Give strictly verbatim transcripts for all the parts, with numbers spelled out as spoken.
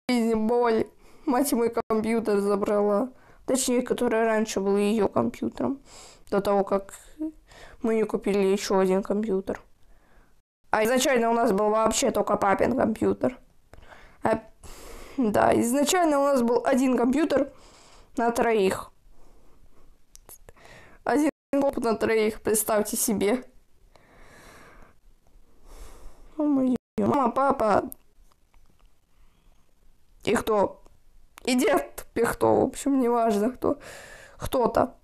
жизни боль. Мать мой компьютер забрала. Точнее, который раньше был ее компьютером. До того, как мы не купили еще один компьютер. А изначально у нас был вообще только папин компьютер. А, да, изначально у нас был один компьютер на троих. Один комп на троих, представьте себе. О, моё. Мама, папа. И кто? И дед, и кто, в общем, неважно кто. Кто-то.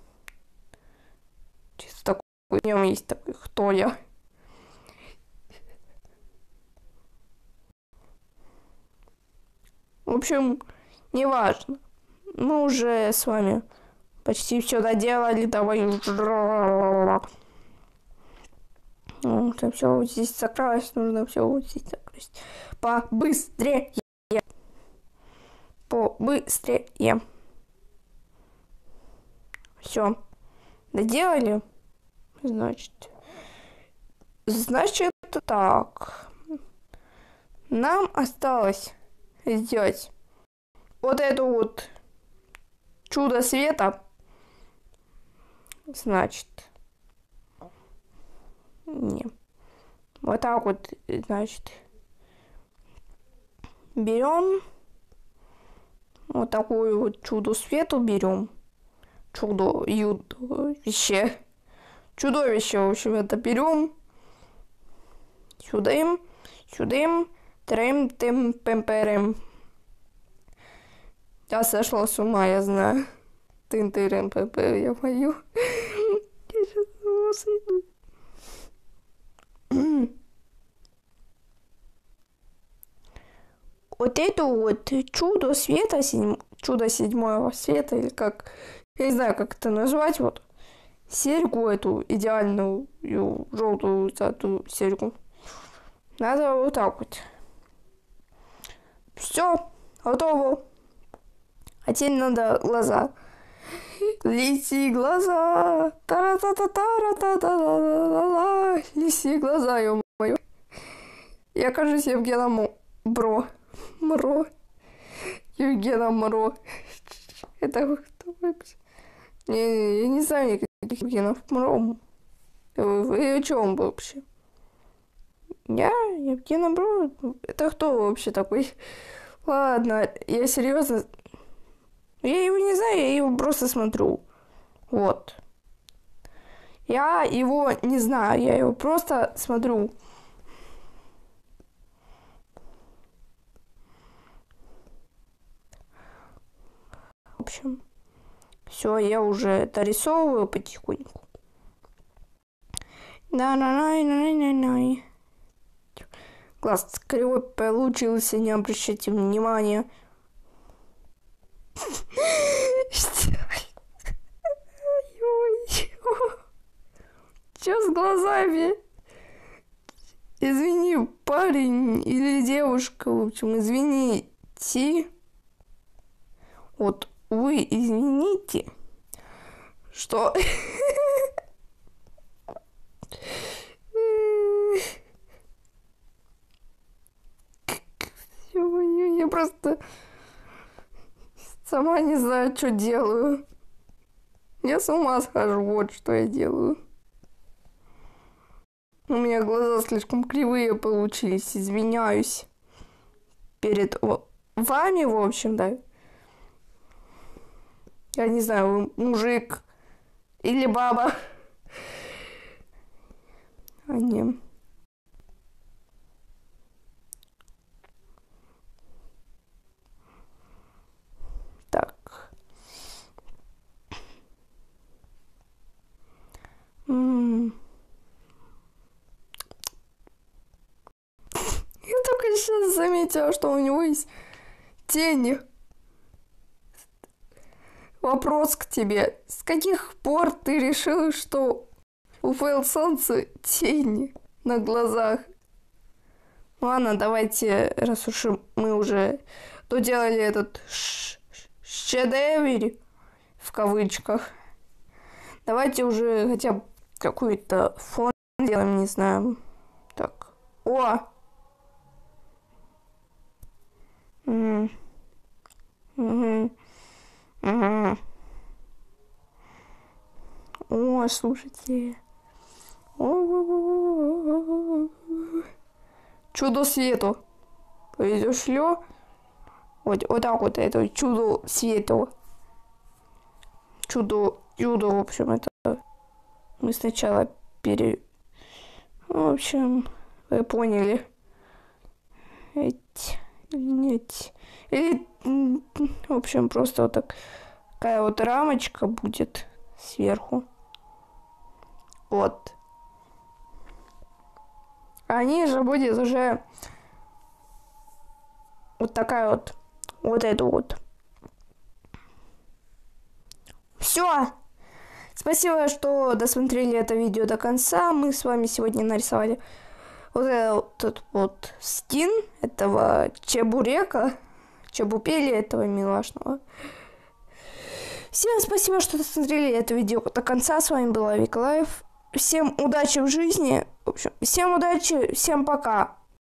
Чисто такой, в нем есть такой, кто я. В общем, неважно. Мы уже с вами почти все доделали. Давай. Вот, все вот здесь закрасить. Нужно все вот здесь закрасить. Побыстрее. Побыстрее. Все. Доделали? Значит. Значит, так. Нам осталось сделать вот это вот чудо света. Значит. Не. Вот так вот, значит. Берем. Вот такую вот чудо свету берем. Чудо, чудовище. Чудовище, в общем, это берем. Сюда им, сюда им. Трем, тем, пемперем. Я сошла с ума, я знаю. Тын, тырем, пепер, я пою. Я сейчас с ума сойду. Вот это вот чудо света, седьм... чудо седьмого света, или как, я не знаю, как это назвать, вот, серьгу эту идеальную, желтую эту серьгу. Надо вот так вот. Все, готово. А теперь надо глаза. Лиси глаза. Тара-та-та-тара-та-та-та-та-та. Лиси глаза, ё-моё. Я кажусь Евгеном Бро. Мро. Евгеном Мро. Это кто вообще? Не, я не знаю никаких Евгенов Мро. Вы о чем вообще? Я Евгеном Бро. Это кто вообще такой? Ладно, я серьезно. Я его не знаю, я его просто смотрю. Вот. Я его не знаю, я его просто смотрю. В общем, все, я уже дорисовываю потихоньку. Да-на-на-на-на-на. Глаз кривой получился, не обращайте внимания. Что с глазами? Извини, парень или девушка, в общем, извините. Вот вы извините, что... Я просто сама не знаю, что делаю. Я с ума схожу, вот что я делаю. У меня глаза слишком кривые получились, извиняюсь. Перед вами, в общем, да. Я не знаю, вы мужик или баба. А не. Так. М-м. Я только сейчас заметила, что у него есть тени. Вопрос к тебе. С каких пор ты решила, что у Фейл Солнца тени на глазах? Ладно, давайте, раз уж мы уже доделали этот шедевр, в кавычках, давайте уже хотя бы какой-то фон делаем, не знаю. Так. О! Угу. Угу. Угу. О, слушайте. Чудо свету. Произошло. Вот, вот так вот это чудо свету. Чудо, чудо, в общем, это мы сначала пере... В общем, вы поняли. Эть, нет. Или, в общем, просто вот так, такая вот рамочка будет сверху. Вот. А ниже будет уже вот такая вот, вот это вот. Все. Спасибо, что досмотрели это видео до конца. Мы с вами сегодня нарисовали вот этот вот скин этого чебурека, чебупели этого милашного. Всем спасибо, что досмотрели это видео до конца. С вами была Вика Лайф. Всем удачи в жизни. В общем, всем удачи, всем пока.